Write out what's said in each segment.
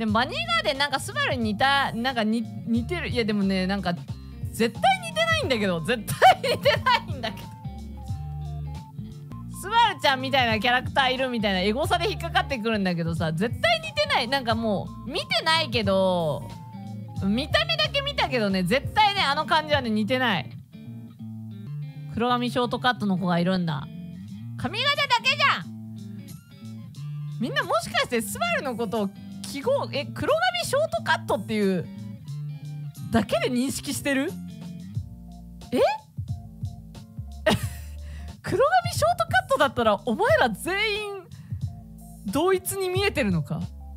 でもバニーガーデンなんかスバルに似てる。いやでもね、なんか絶対似てないんだけど、絶対似てないんだけど。スバルちゃんみたいなキャラクターいるみたいなエゴサで引っかかってくるんだけどさ、絶対似てない。なんかもう見てないけど、見た目だけ見たけどね、絶対ねあの感じはね似てない。黒髪ショートカットの子がいるんだ。髪型だけじゃん。みんなもしかしてスバルのことを記号黒髪ショートカットっていうだけで認識してる？黒髪ショートカットだったらお前ら全員同一に見えてるのか？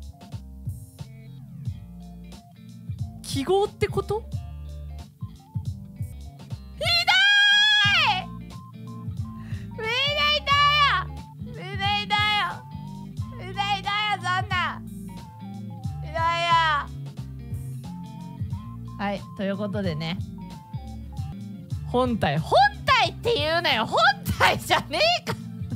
記号ってこと？ひどい！無理だよ！無理だよ！無理だよそんな！ひどいよ！はい、ということでね、本体って言うなよ。本体じゃねえか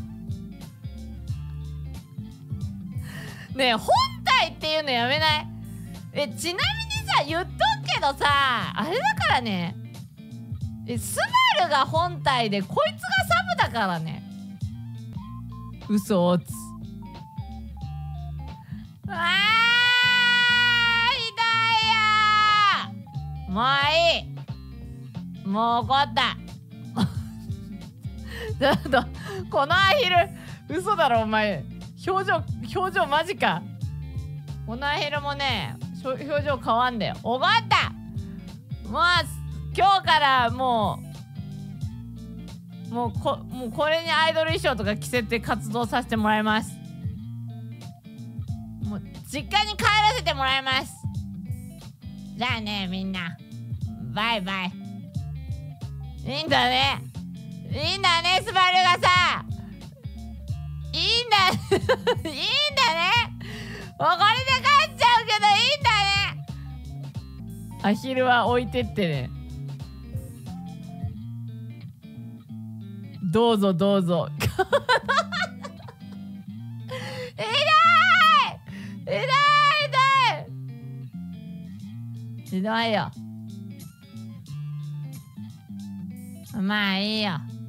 ねえ、本体っていうのやめない？ちなみにさ、言っとくけどさ、あれだからね、スバルが本体でこいつがサブだからね。嘘をつ。あー、ひどいよー。もういい。もう怒った。ちょっとこのアヒル嘘だろお前。表情マジか。このアヒルもね表情変わんだよ。おかった。もう今日からもうこれにアイドル衣装とか着せて活動させてもらいます。もう実家に帰らせてもらいます。じゃあねみんなバイバイ。いいんだね、いいんだね、スバルがさ、いいんだいいんだね。もうこれで帰っちゃうけどいいんだね。アヒルは置いてってね。どうぞどうぞ。痛い痛い痛いひどいよ。まあいいよ。